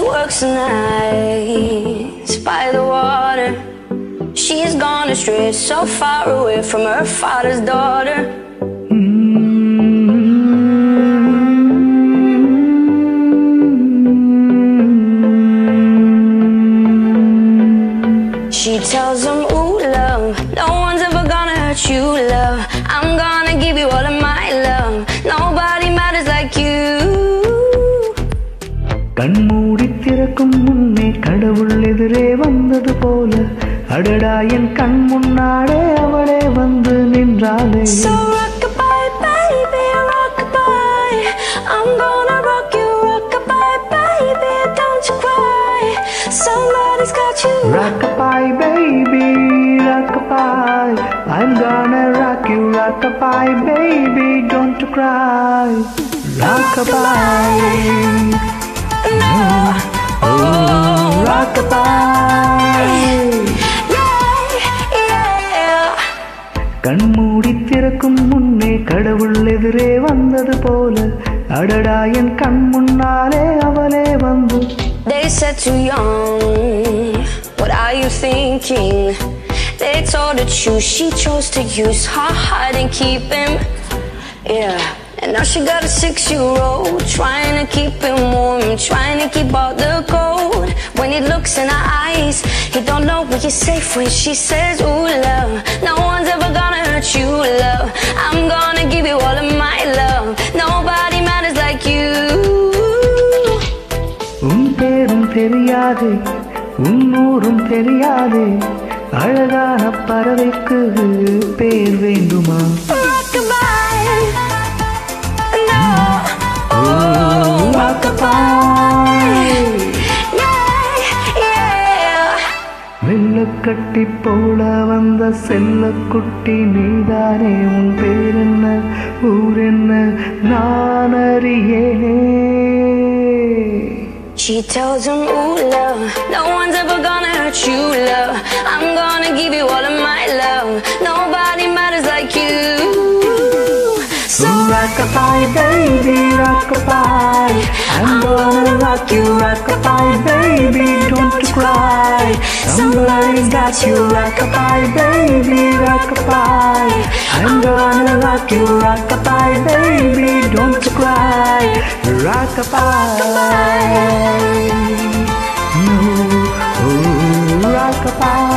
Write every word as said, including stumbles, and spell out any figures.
works the nights by the water. She's gone astray, so far away from her father's daughter. She tells him, ooh, love, no one's ever gonna hurt you, love. I'm gonna give you all of my love. Nobody matters like you. கண்மூடி திறக்கும் முன்னே கடவுள் எதிரே வந்தது போல அடடா என் கண் முன்னாலே அவளே வந்து நின்றாளே. So rock-a-bye, baby, rock-a-bye. I'm gonna rock you, rock-a-bye, baby, don't you cry. Somebody's got you. Rock-a-bye, baby, rock-a-bye. I'm gonna rock you, rock-a-bye, baby, don't you cry. Rock-a-bye. No. Oh, rock-a-bye. கண்மூடி திறக்கும் முன்னே கடவுள் எதிரே வந்தது போல அடடா என் கண் முன்னாலே அவளே வந்து. They said too young, what are you thinking? They told her to choose, she chose to use her heart and keep him. Yeah, and now she got a six-year-old trying to keep him warm, trying to keep all the cold. When he looks in her eyes, he don't know when you're safe. When she says, ooh, love, no one's ever gonna hurt you, love. I'm gonna give you all of my love. Nobody matters like you. உன் பேரும் தெரியாதே, உன் ஊரும் தெரியாதே, அழகான பறவைக்கு பேர் வேண்டுமா? Rock-a-bye, no, oh, rock-a-bye. வெள்ளக்கட்டி போல வந்த செல்லக்குட்டி நீதானே, உன் பேர் என்ன, ஊர் என்ன, நான் அறியேனே. She tells him, ooh, love, no one's ever gonna hurt you, love. I'm gonna give you all of my love. Nobody matters like you. So rock-a-bye, baby, rock-a-bye. I'm gonna rock you, rock-a-bye, baby, don't you cry. Somebody's got you, rock-a-bye, baby, rock-a-bye. I'm gonna rock you, rock-a-bye, baby, don't you cry. Rock-a-bye, no, oh, rock-a-bye.